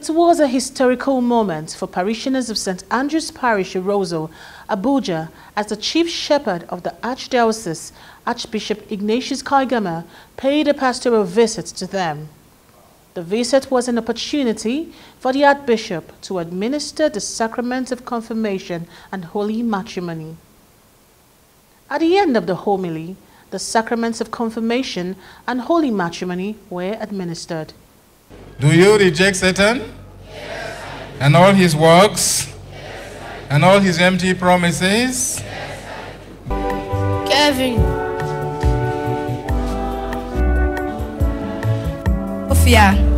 It was a historical moment for parishioners of St. Andrew's Parish Orozo, Abuja, as the chief shepherd of the Archdiocese, Archbishop Kaigama, paid a pastoral visit to them. The visit was an opportunity for the Archbishop to administer the sacrament of confirmation and holy matrimony. At the end of the homily, the sacraments of confirmation and holy matrimony were administered. Do you reject Satan? Yes. And all his works? Yes. And all his empty promises? Yes. Kevin. Sophia.